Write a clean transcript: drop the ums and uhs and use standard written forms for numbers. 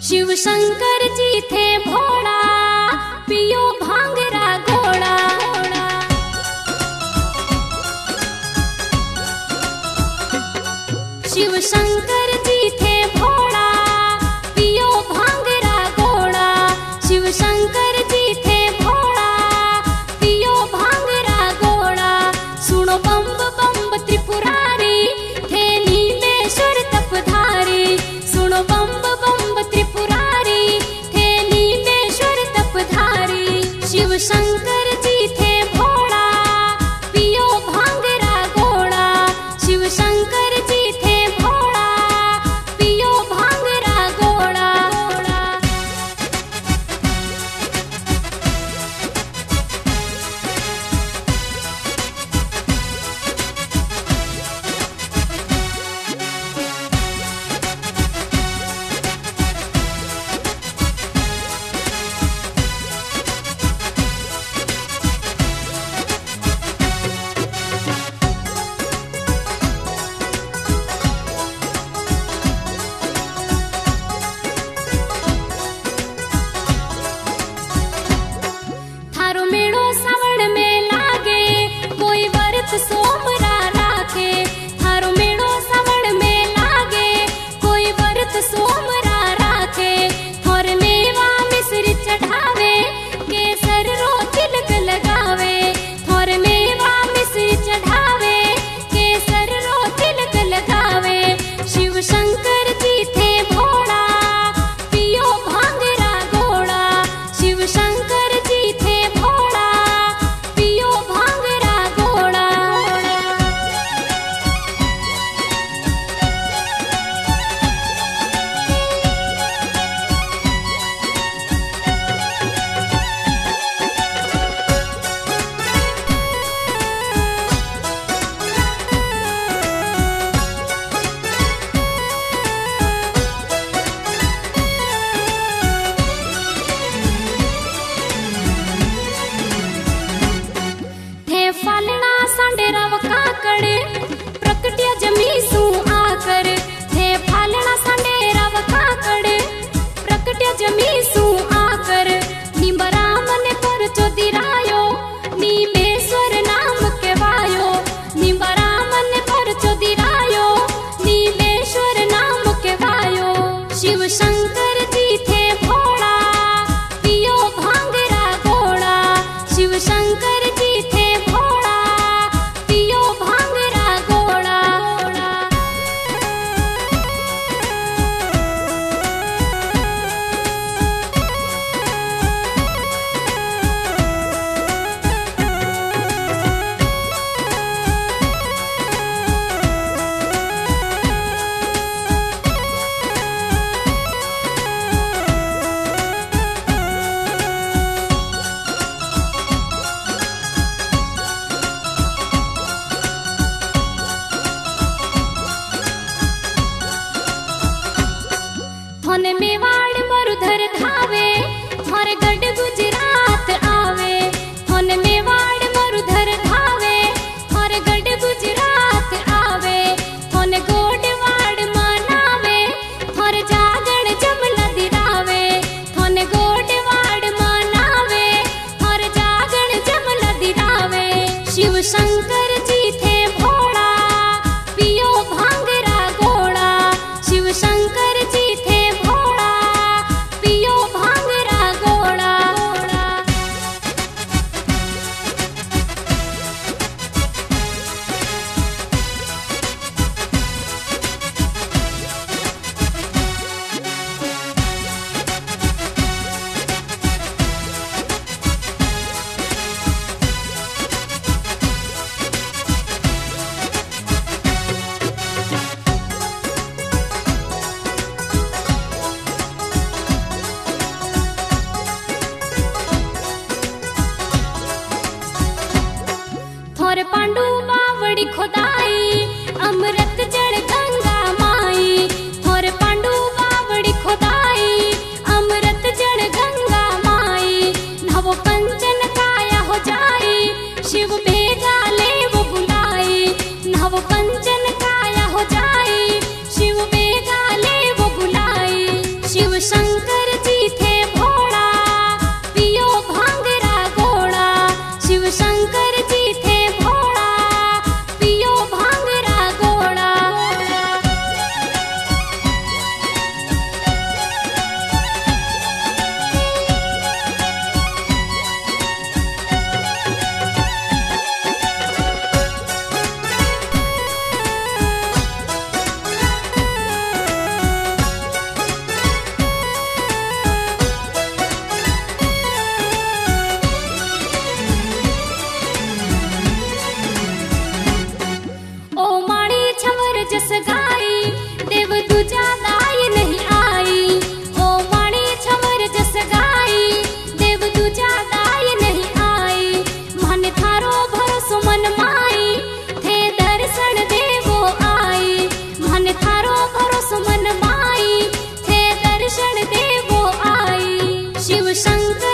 शिव शंकर जी थे भोला, पियो भांगरा घोड़ा। शिव शंकर जी थे भोला, पियो भांगरा घोड़ा। शिव शंकर जी थे भोला, पियो भांगरा घोड़ा। सुनो बम्ब बम्ब त्रिपुरारी, थे नीलेश्वर तपधारी। सुनो बम्ब बम्ब त्रिपुरारी, थे नीलेश्वर तपधारी। शिव शंकर जी थे भोला, पियो भांगरा घोड़ा। शिव शंकर जी थे भोला, पियो भांगरा घोड़ा। थारो मेड़ो सावण में लागे, कोई व्रत सोमरा राखे। थारो मेड़ो सावण में लागे, कोई व्रत सोमरा राखे। थोर मेवा मिश्री चढ़ावे, केसर रो तिलक लगावे। थोर मेवा मिश्री चढ़ावे, केसर रो तिलक लगावे। शिव शंकर जी थे भोला, पियो भांगरा घोड़ा। शिव शंकर जी थे भोला, पियो भांगरा घोड़ा। थे फालना सांडेरा वकाकड़, प्रकटिया जमी सू आकर। थे फालना सांडेरा वकाकड़, प्रकटिया जमी सू आकर। निंबराम ने परचो दिरायो, नीलेश्वर नाम केवायो। निंबराम ने परचो दिरायो, नीलेश्वर नाम केवायो। शिव शंकर जी थे भोला, पियो भांगरा घोड़ा। शिव शंकर जी थे भोला, पियो भांगरा घोड़ा। थोने मेवाड़ मरुधर धावे, थोरे गढ़ गुजरात आवे। थोने मेवाड़ मरुधर धावे, थोरे गढ़ गुजरात आवे। थोने गोडवाड़ मनावे, थोरे जागण जमला दिरावे। थोने गोडवाड़ मनावे, थोरे जागण जमला दिरावे। शिव शंकर जी थे भोला, पियो भांगरा घोड़ा। शिव शंकर जी थे भोला, पियो भांगरा घोड़ा। शंकर जी थे भोला, पियो भांगरा गोड़ा। शिव शंकर जी थे भोला, पियो भांगरा गोड़ा। जस गाई देव दूजा दाई नहीं आई। ओ माणी छवर जस गाई देव दूजा दाई नहीं आई। मन थारो भरोसो मन माई थे दर्शन देवो आई। मन थारो भरोसो मन माई थे दर्शन देवो आई। शिव शंकर